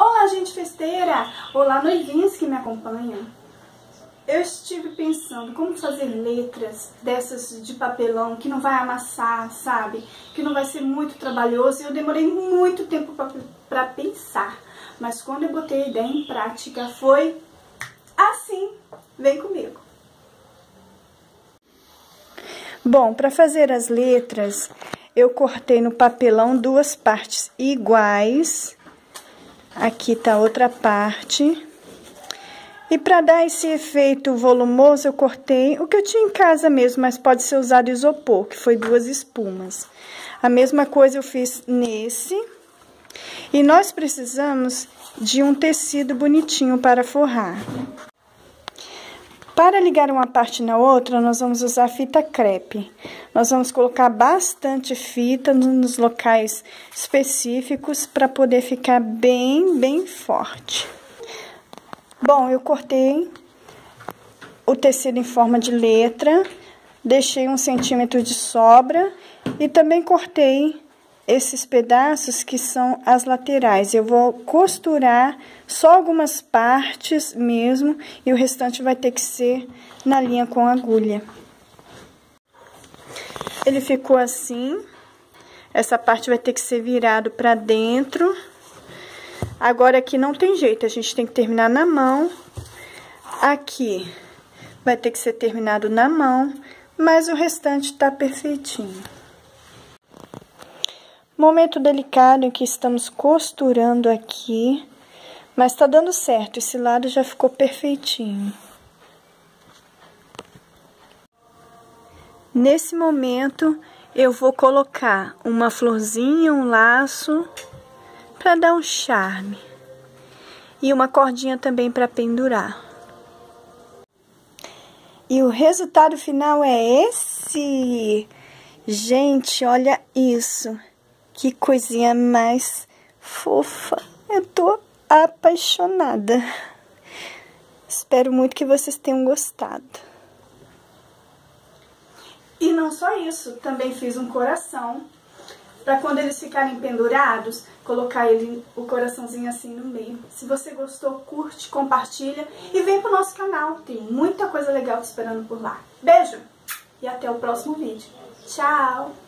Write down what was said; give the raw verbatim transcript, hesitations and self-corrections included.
Olá, gente festeira! Olá, noivinhas que me acompanham. Eu estive pensando como fazer letras dessas de papelão que não vai amassar, sabe? Que não vai ser muito trabalhoso. E eu demorei muito tempo para pensar. Mas quando eu botei a ideia em prática, foi assim. Vem comigo. Bom, para fazer as letras, eu cortei no papelão duas partes iguais. Aqui tá outra parte. E para dar esse efeito volumoso, eu cortei o que eu tinha em casa mesmo, mas pode ser usado isopor, que foi duas espumas. A mesma coisa eu fiz nesse. E nós precisamos de um tecido bonitinho para forrar. Para ligar uma parte na outra, nós vamos usar fita crepe. Nós vamos colocar bastante fita nos locais específicos para poder ficar bem, bem forte. Bom, eu cortei o tecido em forma de letra, deixei um centímetro de sobra e também cortei esses pedaços que são as laterais. Eu vou costurar só algumas partes mesmo e o restante vai ter que ser na linha com agulha. Ele ficou assim. Essa parte vai ter que ser virado para dentro. Agora aqui não tem jeito, a gente tem que terminar na mão. Aqui vai ter que ser terminado na mão, mas o restante tá perfeitinho. Momento delicado em que estamos costurando aqui, mas tá dando certo, esse lado já ficou perfeitinho. Nesse momento, eu vou colocar uma florzinha, um laço, para dar um charme. E uma cordinha também para pendurar. E o resultado final é esse! Gente, olha isso! Que coisinha mais fofa. Eu tô apaixonada. Espero muito que vocês tenham gostado. E não só isso, também fiz um coração. Para quando eles ficarem pendurados, colocar ele, o coraçãozinho assim no meio. Se você gostou, curte, compartilha e vem pro nosso canal. Tem muita coisa legal te esperando por lá. Beijo e até o próximo vídeo. Tchau!